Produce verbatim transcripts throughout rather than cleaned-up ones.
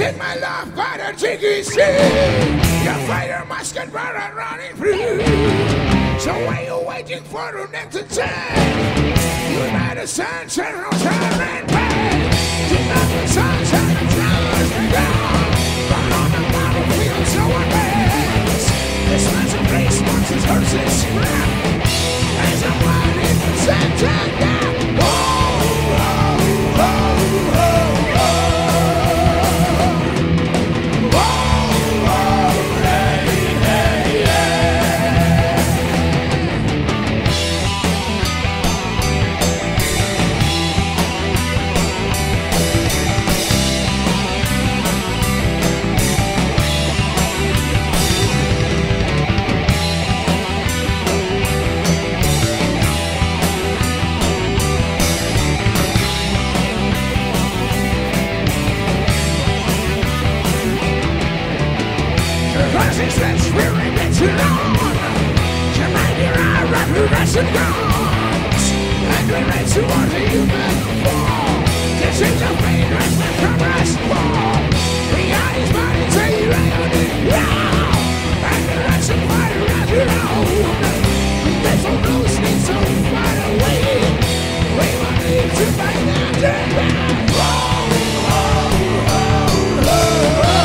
take my love by the jiggy stick. Your fighter must get right running free. So why you waiting for the next attack? You better stand, turn around, turn and back. Keep up the sunshine and flowers me down. But on the battlefield, so advanced. This man's a race, once his horse is scrapped. As I'm riding the center down. Oh, oh, oh, oh, oh. Oh, oh, hey, hey, hey. Resistance, we're in it alone. Jamaica, I rap the Russian guns. And we race towards the human fall. This is a pain, rest my progress fall. We got his body, say right on it now. And the Russian fighter as your own. There's no loose, need so far away. We want to live to fight after that. Oh, oh, oh, oh, oh.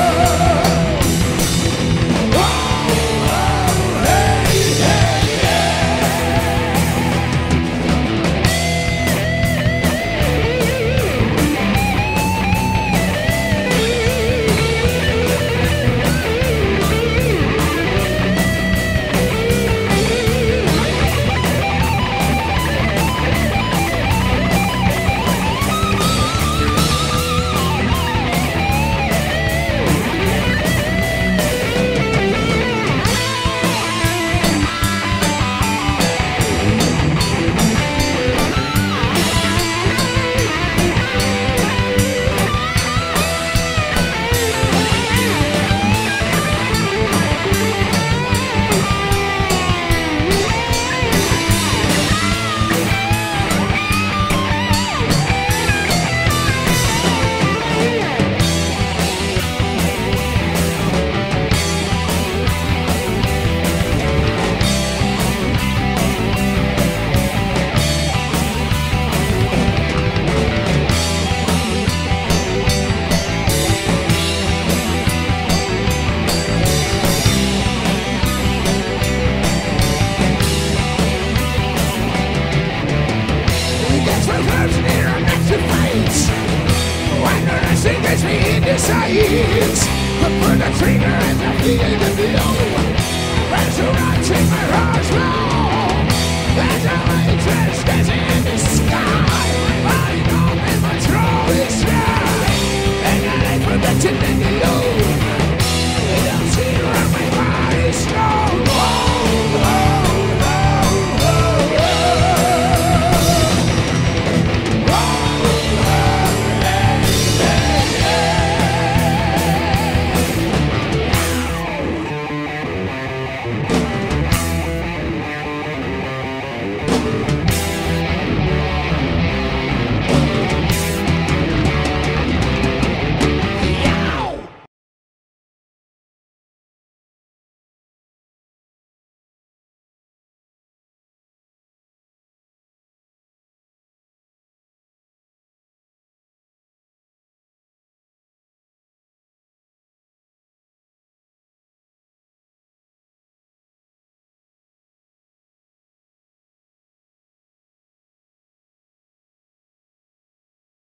Science, I put the trigger and I feel the blow. Resurrecting my heart.